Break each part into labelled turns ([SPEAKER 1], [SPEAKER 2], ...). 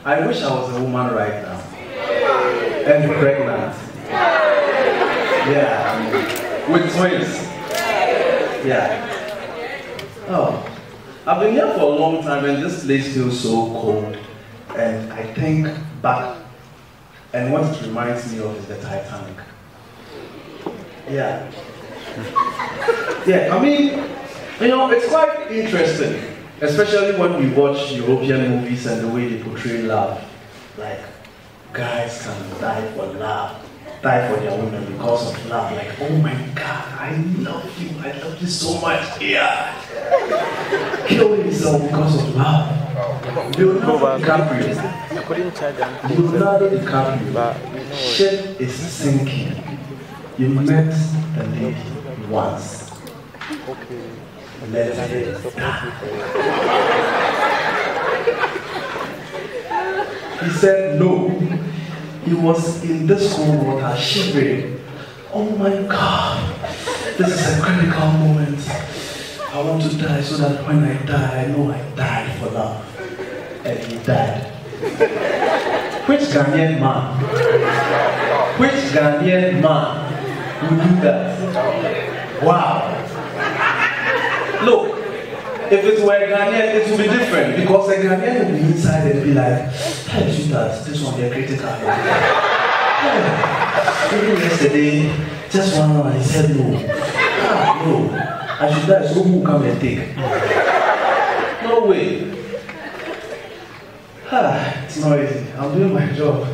[SPEAKER 1] I wish I was a woman right now. And pregnant. Yeah. With twins. Yeah. Oh. I've been here for a long time and this place feels so cold. And I think back, and what it reminds me of is the Titanic. Yeah. Yeah, I mean, you know, it's quite interesting, especially when we watch European movies and the way they portray love. Like, guys can die for love, die for their women because of love. Like, oh my God, I love you so much. Yeah. Kill himself because of love. Leonardo DiCaprio, ship is sinking. You met the lady once. Let it die. He said no. He was in this cold water shivering. Oh my God, this is a critical moment. I want to die so that when I die, I know I died for love. And he died. Which Ghanaian man would do that? Wow. Look, if it were a Ghanaian, it would be different because a Ghanaian would be inside and be like, hey, sweetheart, this one be a critical. Even yesterday, just 1 hour, he said no. No. I should die, so who will come and take? No way. It's not easy. I'm doing my job.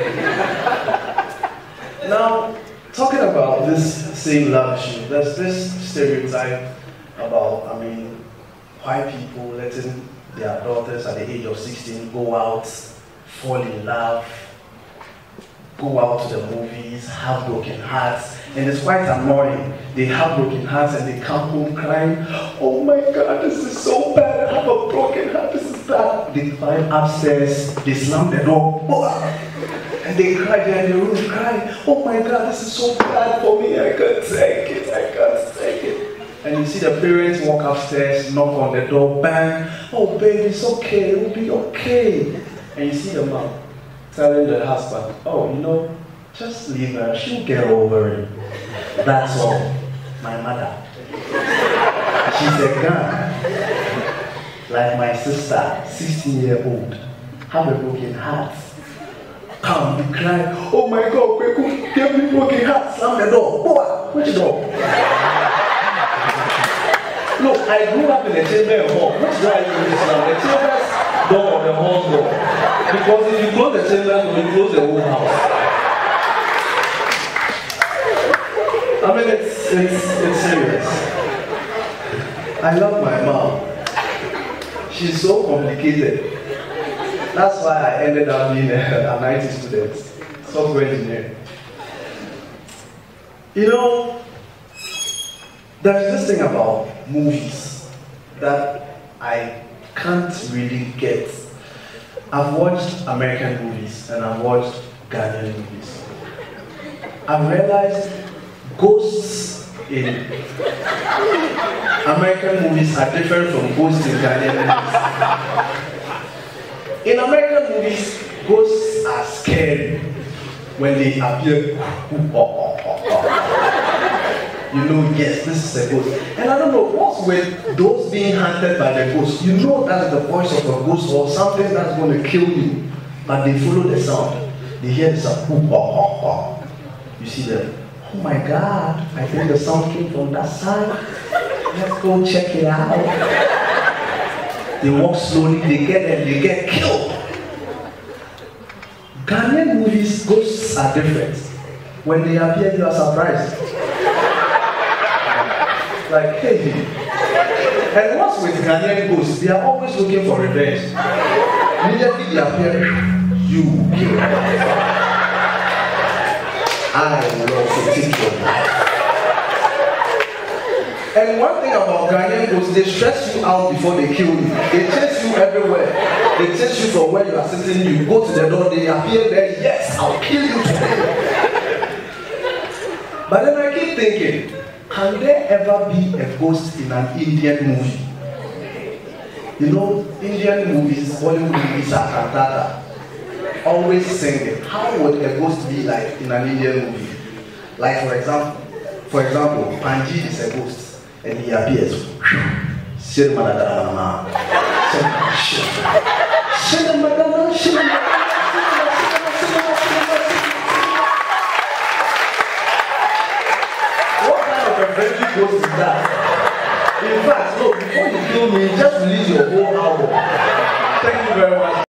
[SPEAKER 1] Now, talking about this same love issue, there's this stereotype about, white people letting their daughters at the age of 16 go out, fall in love, go out to the movies, have broken hearts, and it's quite annoying. They have broken hearts and they come home crying, oh my God, this is so bad, I have a broken heart, this is bad. They climb upstairs, they slam the door, and they cry there in the room, crying, oh my God, this is so bad for me, I can't take it, I can't take it. And you see the parents walk upstairs, knock on the door, bang, oh baby, it's okay, it will be okay. And you see the mom telling the husband, oh, just leave her, she'll get over it. That's all. My mother. She's a gun. Like my sister, 16-year-old. Have a broken heart. Come, you cry, oh my God, Kweku, give me broken heart, slam the door. Oh, which door? Look, I grew up in a chamber hall. Which door are you using now? The chamber's door or the hall's door? Because if you close the chamber's door, you close the whole house. It's serious. I love my mom. She's so complicated. That's why I ended up being an IT student, software engineer. There's this thing about movies that I can't really get. I've watched American movies and I've watched Ghanaian movies. I've realized ghosts in American movies are different from ghosts in Ghanaian movies. In American movies, ghosts are scary when they appear. Yes, this is a ghost. And I don't know, what's with those being hunted by the ghost? You know that's the voice of a ghost or something that's going to kill you. But they follow the sound. They hear the sound. You see them. Oh my God, I think the sound came from that side. Let's go check it out. They walk slowly, they get there, they get killed. Ghanaian movies, ghosts are different. When they appear, you are surprised. Like, hey. And what's with Ghanaian ghosts? They are always looking for revenge. Immediately they appear, you kill. I will take your life. And one thing about Ghanaian ghosts, they stress you out before they kill you. They chase you everywhere. They chase you from where you are sitting. You go to the door, they appear there. Yes, I'll kill you today. But then I keep thinking, can there ever be a ghost in an Indian movie? Indian movies, Bollywood movies are cantata. always sing it. How would a ghost be like in an Indian movie? Like for example, Panji is a ghost and he appears. What kind of a friendly ghost is that? In fact, no, before you kill me, just release your whole album. Thank you very much.